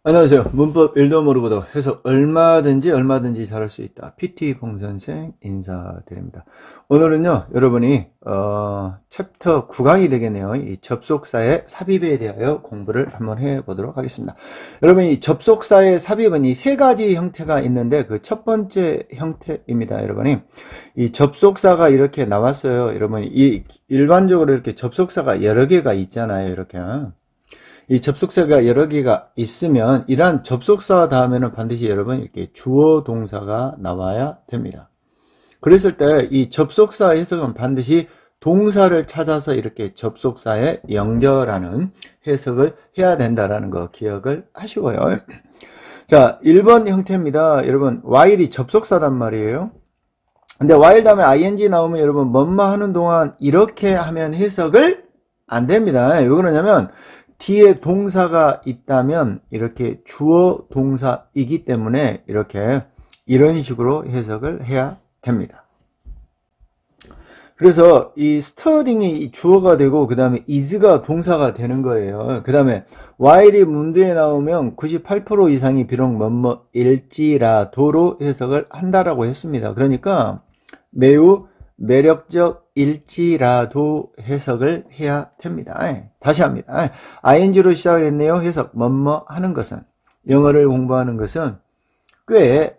안녕하세요. 문법 1도 모르고도 해석 얼마든지 잘할 수 있다. PT 봉선생 인사드립니다. 오늘은요, 여러분이 챕터 9강이 되겠네요. 이 접속사의 삽입에 대하여 공부를 한번 해보도록 하겠습니다. 여러분, 이 접속사의 삽입은 이 세 가지 형태가 있는데 그 첫 번째 형태입니다. 여러분이 이 접속사가 이렇게 나왔어요. 여러분이 이 일반적으로 이렇게 접속사가 여러 개가 있잖아요. 이렇게. 이 접속사가 여러 개가 있으면 이러한 접속사 다음에는 반드시 여러분 이렇게 주어 동사가 나와야 됩니다. 그랬을 때 이 접속사 해석은 반드시 동사를 찾아서 이렇게 접속사에 연결하는 해석을 해야 된다라는 거 기억을 하시고요. 자, 1번 형태입니다. 여러분, while이 접속사단 말이에요. 근데 while 다음에 ing 나오면 여러분 뭐뭐 하는 동안 이렇게 하면 해석을 안 됩니다. 왜 그러냐면 뒤에 동사가 있다면 이렇게 주어 동사이기 때문에 이렇게 이런 식으로 해석을 해야 됩니다. 그래서 이 studying이 주어가 되고 그 다음에 is가 동사가 되는 거예요. 그 다음에 while이 문제에 나오면 98% 이상이 비록 뭐뭐일지라도로 해석을 한다라고 했습니다. 그러니까 매우 매력적일지라도 해석을 해야 됩니다. 다시 합니다. ing로 시작을 했네요. 해석 뭐뭐 하는 것은, 영어를 공부하는 것은 꽤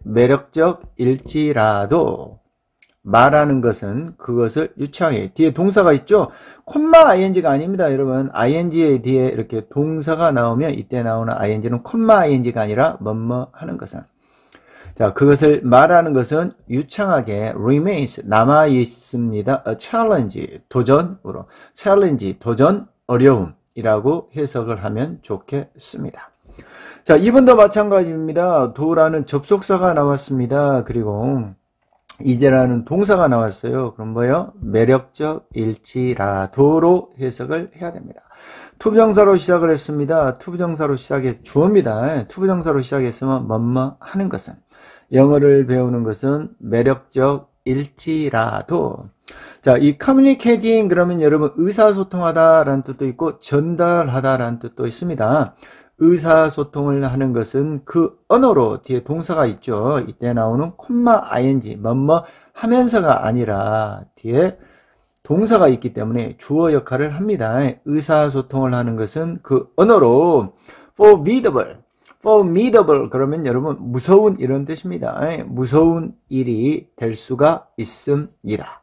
매력적일지라도 말하는 것은 그것을 유창해. 뒤에 동사가 있죠. 콤마 ing가 아닙니다. 여러분, ing의 뒤에 이렇게 동사가 나오면 이때 나오는 ing는 콤마 ing가 아니라 뭐뭐 하는 것은, 자, 그것을 말하는 것은 유창하게 remains 남아 있습니다. A challenge 도전으로, challenge 도전, 어려움이라고 해석을 하면 좋겠습니다. 자, 2번도 마찬가지입니다. 도라는 접속사가 나왔습니다. 그리고 이제라는 동사가 나왔어요. 그럼 뭐예요? 매력적일지라도로 해석을 해야 됩니다. 투부정사로 시작을 했습니다. 투부정사로 시작해 주어입니다. 투부정사로 시작했으면 뭐뭐 하는 것은, 영어를 배우는 것은 매력적일지라도. 자, 이 communicating 그러면 여러분 의사소통하다라는 뜻도 있고 전달하다라는 뜻도 있습니다. 의사소통을 하는 것은 그 언어로 뒤에 동사가 있죠. 이때 나오는 콤마 ing 뭐뭐 하면서가 아니라 뒤에 동사가 있기 때문에 주어 역할을 합니다. 의사소통을 하는 것은 그 언어로 formidable 그러면 여러분 무서운 이런 뜻입니다. 무서운 일이 될 수가 있습니다.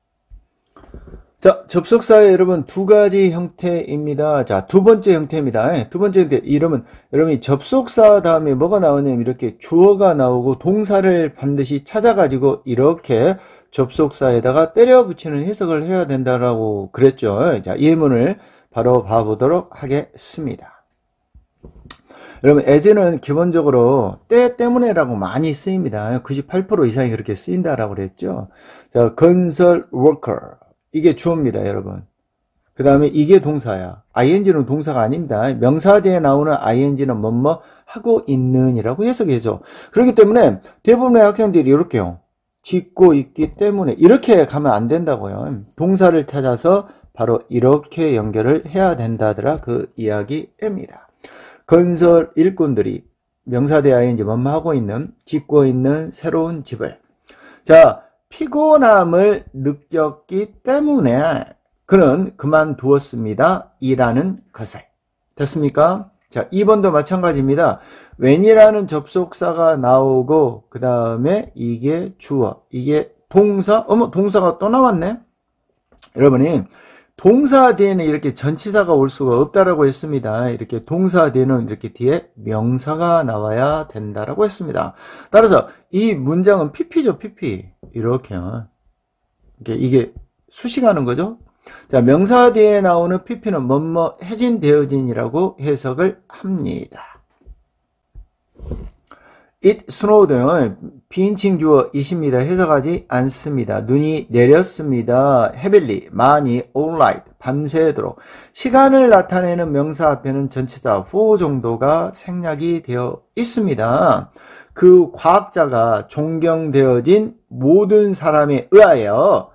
자, 접속사의 여러분 두 가지 형태입니다. 자, 두 번째 형태입니다. 두 번째 형태 여러분이 접속사 다음에 뭐가 나오냐면 이렇게 주어가 나오고 동사를 반드시 찾아가지고 이렇게 접속사에다가 때려 붙이는 해석을 해야 된다라고 그랬죠. 자, 예문을 바로 봐보도록 하겠습니다. 여러분, as는 기본적으로 때 때문에라고 많이 쓰입니다. 98% 이상이 그렇게 쓰인다라고 그랬죠. 자, 건설 worker. 이게 주어입니다, 여러분. 그 다음에 이게 동사야. ing는 동사가 아닙니다. 명사 뒤에 나오는 ing는 뭐뭐 하고 있는 이라고 해석해줘. 그렇기 때문에 대부분의 학생들이 이렇게요. 짓고 있기 때문에 이렇게 가면 안 된다고요. 동사를 찾아서 바로 이렇게 연결을 해야 된다더라 그 이야기입니다. 건설 일꾼들이 명사대 ing 뭐뭐 하고 있는, 짓고 있는 새로운 집을. 자, 피곤함을 느꼈기 때문에 그는 그만두었습니다. 이라는 것을. 됐습니까? 자, 2번도 마찬가지입니다. when이라는 접속사가 나오고 그 다음에 이게 주어, 이게 동사. 어머, 동사가 또 나왔네. 여러분이 동사 뒤에는 이렇게 전치사가 올 수가 없다라고 했습니다. 이렇게 동사 뒤에는 이렇게 뒤에 명사가 나와야 된다라고 했습니다. 따라서 이 문장은 PP죠, PP. 이렇게요. 이게 수식하는 거죠. 자, 명사 뒤에 나오는 PP는 뭐뭐 해진되어진이라고 해석을 합니다. It snowed. 비인칭 주어 it입니다. 해석하지 않습니다. 눈이 내렸습니다. heavily. 많이. all night. 밤새도록. 시간을 나타내는 명사 앞에는 전치사 for 정도가 생략이 되어 있습니다. 그 과학자가 존경되어진 모든 사람에 의하여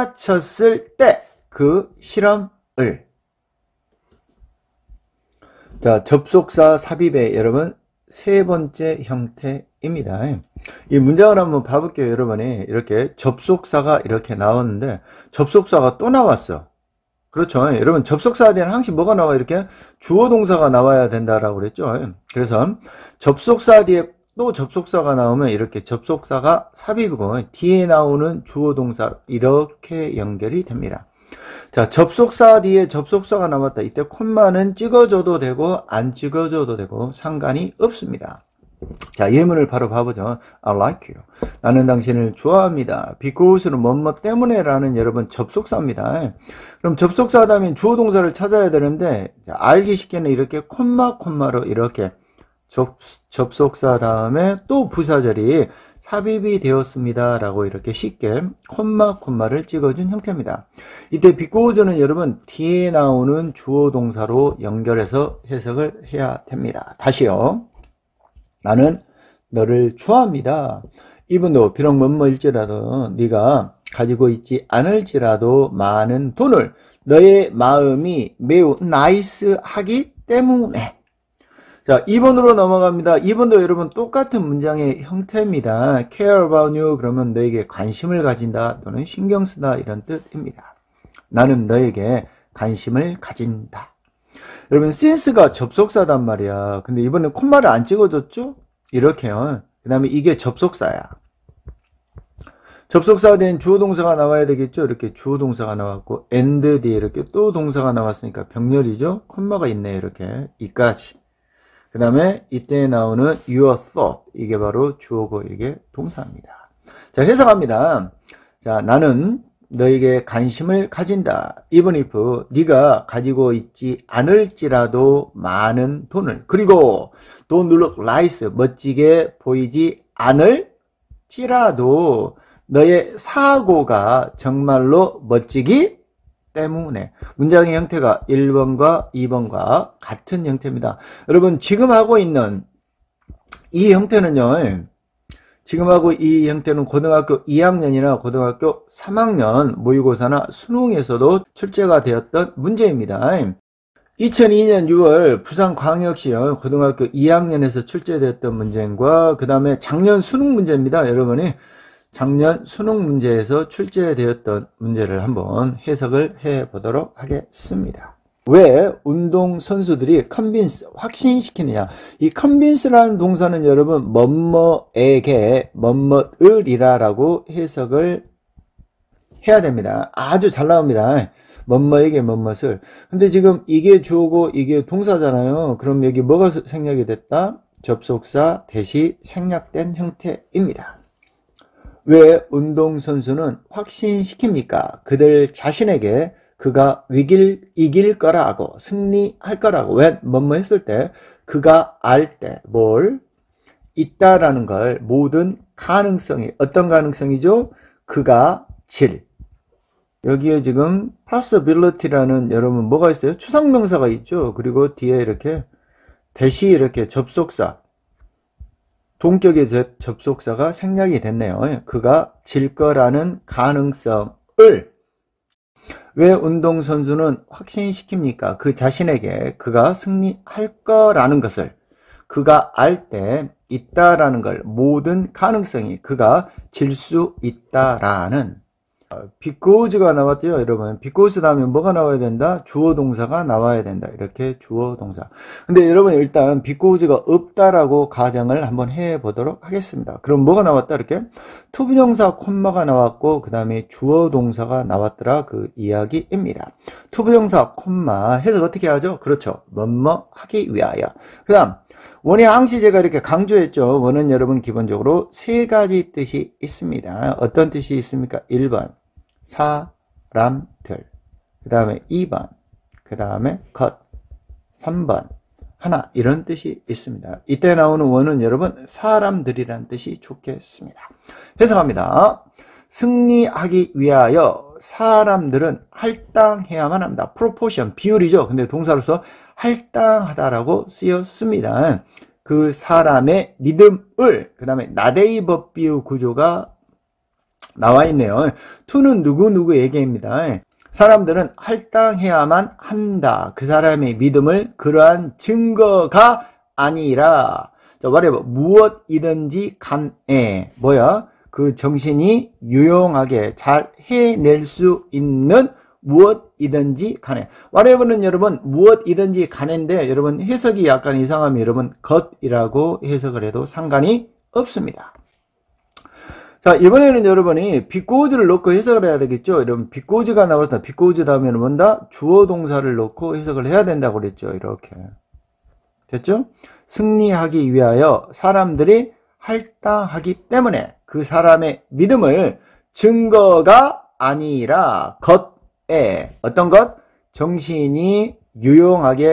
끝마쳤을 때 그 실험을. 자, 접속사 삽입의 여러분 세 번째 형태입니다. 이 문장을 한번 봐볼게요. 여러분이 이렇게 접속사가 이렇게 나왔는데 접속사가 또 나왔어. 그렇죠. 여러분 접속사 뒤에는 항상 뭐가 나와? 이렇게 주어 동사가 나와야 된다라고 그랬죠. 그래서 접속사 뒤에 또 접속사가 나오면 이렇게 접속사가 삽입이고 뒤에 나오는 주어 동사 이렇게 연결이 됩니다. 자, 접속사 뒤에 접속사가 나왔다. 이때 콤마는 찍어줘도 되고 안 찍어줘도 되고 상관이 없습니다. 자, 예문을 바로 봐보죠. I like you. 나는 당신을 좋아합니다. Because는 뭐뭐 때문에 라는 여러분 접속사입니다. 그럼 접속사 다음에 주어 동사를 찾아야 되는데 자, 알기 쉽게는 이렇게 콤마로 이렇게 접속사 다음에 또 부사절이 삽입이 되었습니다 라고 이렇게 쉽게 콤마를 찍어준 형태입니다. 이때 because는 여러분 뒤에 나오는 주어 동사로 연결해서 해석을 해야 됩니다. 다시요. 나는 너를 좋아합니다. 이분도 비록 뭐뭐일지라도 네가 가지고 있지 않을지라도 많은 돈을 너의 마음이 매우 나이스하기 때문에. 자, 2번으로 넘어갑니다. 2번도 여러분 똑같은 문장의 형태입니다. care about you 그러면 너에게 관심을 가진다 또는 신경 쓰다 이런 뜻입니다. 나는 너에게 관심을 가진다. 여러분 since가 접속사단 말이야. 근데 이번에 콤마를 안 찍어줬죠? 이렇게요. 그 다음에 이게 접속사야. 접속사가 된 주어 동사가 나와야 되겠죠? 이렇게 주어 동사가 나왔고 and 뒤에 이렇게 또 동사가 나왔으니까 병렬이죠? 콤마가 있네 이렇게 이까지. 그 다음에 이때 나오는 your thought 이게 바로 주어고 이게 동사입니다. 자, 해석합니다. 자, 나는 너에게 관심을 가진다. even if 네가 가지고 있지 않을지라도 많은 돈을 그리고 don't look nice 멋지게 보이지 않을지라도 너의 사고가 정말로 멋지기 때문에 문장의 형태가 1번과 2번과 같은 형태입니다. 여러분 지금 하고 있는 이 형태는요. 지금 하고 이 형태는 고등학교 2학년이나 고등학교 3학년 모의고사나 수능에서도 출제가 되었던 문제입니다. 2002년 6월 부산광역시형 고등학교 2학년에서 출제되었던 문제과 그 다음에 작년 수능 문제입니다. 여러분이 작년 수능 문제에서 출제되었던 문제를 한번 해석을 해 보도록 하겠습니다. 왜 운동선수들이 컨빈스, 확신시키느냐. 이 컨빈스라는 동사는 여러분 뭐뭐에게 뭐뭐을이라 라고 해석을 해야 됩니다. 아주 잘 나옵니다. 뭐뭐에게 뭐뭇을. 근데 지금 이게 주어고 이게 동사잖아요. 그럼 여기 뭐가 생략이 됐다? 접속사 대시 생략된 형태입니다. 왜 운동선수는 확신시킵니까? 그들 자신에게 그가 이길 거라고 승리할 거라고 왜 뭐뭐 했을 때 그가 알 때 뭘 있다라는 걸 모든 가능성이 어떤 가능성이죠? 그가 여기에 지금 possibility라는 여러분 뭐가 있어요? 추상명사가 있죠. 그리고 뒤에 이렇게 대시 이렇게 접속사 동격의 접속사가 생략이 됐네요. 그가 질 거라는 가능성을 왜 운동선수는 확신시킵니까? 그 자신에게 그가 승리할 거라는 것을 그가 알 때 있다라는 걸 모든 가능성이 그가 질 수 있다라는 because가 나왔죠, 여러분. because 다음에 뭐가 나와야 된다? 주어 동사가 나와야 된다. 이렇게 주어 동사. 근데 여러분 일단 because가 없다라고 가정을 한번 해 보도록 하겠습니다. 그럼 뭐가 나왔다? 이렇게 투부정사 콤마가 나왔고 그 다음에 주어 동사가 나왔더라 그 이야기입니다. 투부정사 콤마 해석 어떻게 하죠? 그렇죠. 뭐뭐 하기 위하여. 그 다음 원의 항시제가 이렇게 강조했죠. 원은 여러분 기본적으로 세 가지 뜻이 있습니다. 어떤 뜻이 있습니까? 1번 사람들, 그 다음에 2번, 그 다음에 것, 3번 하나 이런 뜻이 있습니다. 이때 나오는 원은 여러분 사람들이란 뜻이 좋겠습니다. 해석합니다. 승리하기 위하여 사람들은 할당해야만 합니다. proportion, 비율이죠. 근데 동사로서 할당하다라고 쓰였습니다. 그 사람의 믿음을, 그 다음에 나데이 법비유 구조가 나와 있네요. to는 누구에게입니다. 사람들은 할당해야만 한다. 그 사람의 믿음을 그러한 증거가 아니라, 자, 말해봐. 무엇이든지 간에, 뭐야? 그 정신이 유용하게 잘 해낼 수 있는 무엇이든지 간에. 말해보는 여러분, 무엇이든지 간인데, 여러분 해석이 약간 이상하면 여러분 것이라고 해석을 해도 상관이 없습니다. 자, 이번에는 여러분이 비꼬우즈를 넣고 해석을 해야 되겠죠. 여러분 비꼬우즈가 나왔다. 비꼬우즈 다음에는 뭔다? 주어 동사를 넣고 해석을 해야 된다고 그랬죠. 이렇게. 됐죠? 승리하기 위하여 사람들이 할당하기 때문에 그 사람의 믿음을 증거가 아니라 것에, 어떤 것? 정신이 유용하게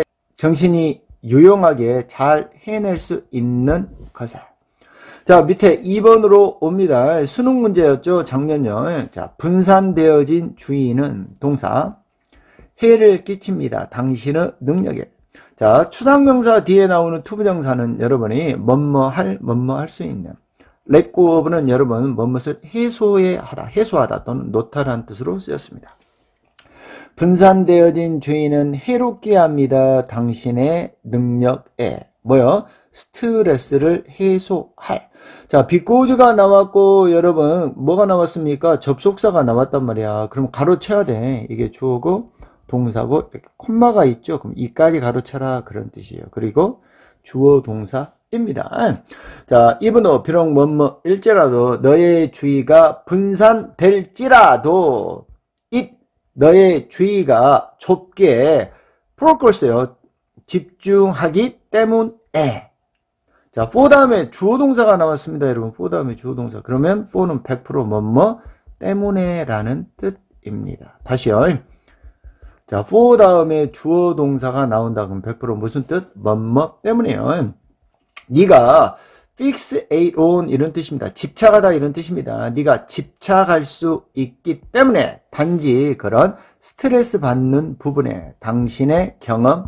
잘 해낼 수 있는 것에. 자, 밑에 2번으로 옵니다. 수능 문제였죠. 작년요. 자, 분산되어진 주의는 동사. 해를 끼칩니다. 당신의 능력에. 자, 추상명사 뒤에 나오는 투부정사는 여러분이 뭐뭐 할 수 있는. let go of는 여러분 뭐뭇을 해소하다 또는 노탈한 뜻으로 쓰였습니다. 분산되어진 주의는 해롭게 합니다. 당신의 능력에. 뭐요? 스트레스를 해소할. 자, 비꼬우즈가 나왔고, 여러분, 뭐가 나왔습니까? 접속사가 나왔단 말이야. 그럼 가로쳐야 돼. 이게 주어고, 동사고, 이렇게 콤마가 있죠? 그럼 이까지 가로쳐라. 그런 뜻이에요. 그리고 주어 동사입니다. 자, 이분도 비록 일지라도 너의 주의가 분산될지라도, 너의 주의가 좁게, 프로컬스요. 집중하기 때문에. 자, for 다음에 주어 동사가 나왔습니다. 여러분, for 다음에 주어 동사. 그러면 for는 100% 때문에 라는 뜻입니다. 다시요. 자, for 다음에 주어 동사가 나온다. 그럼 100% 무슨 뜻? 때문에요. 네가 fixate on 이런 뜻입니다. 집착하다 이런 뜻입니다. 네가 집착할 수 있기 때문에 단지 그런 스트레스 받는 부분에 당신의 경험의.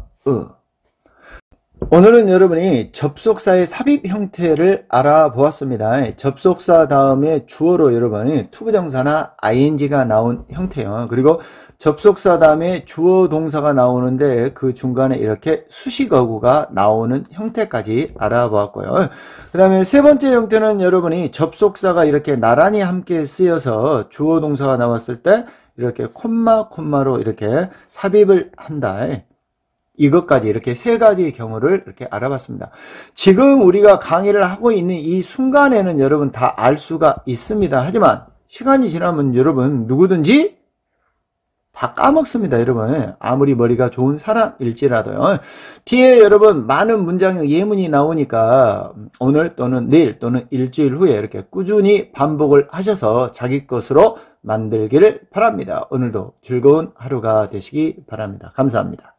오늘은 여러분이 접속사의 삽입 형태를 알아보았습니다. 접속사 다음에 주어로 여러분이 투부정사나 ing가 나온 형태요. 그리고 접속사 다음에 주어 동사가 나오는데 그 중간에 이렇게 수식어구가 나오는 형태까지 알아보았고요. 그 다음에 세 번째 형태는 여러분이 접속사가 이렇게 나란히 함께 쓰여서 주어 동사가 나왔을 때 이렇게 콤마로 이렇게 삽입을 한다. 이것까지 이렇게 세 가지 경우를 이렇게 알아봤습니다. 지금 우리가 강의를 하고 있는 이 순간에는 여러분 다 알 수가 있습니다. 하지만 시간이 지나면 여러분 누구든지 다 까먹습니다. 여러분 아무리 머리가 좋은 사람일지라도요. 뒤에 여러분 많은 문장의 예문이 나오니까 오늘 또는 내일 또는 일주일 후에 이렇게 꾸준히 반복을 하셔서 자기 것으로 만들기를 바랍니다. 오늘도 즐거운 하루가 되시기 바랍니다. 감사합니다.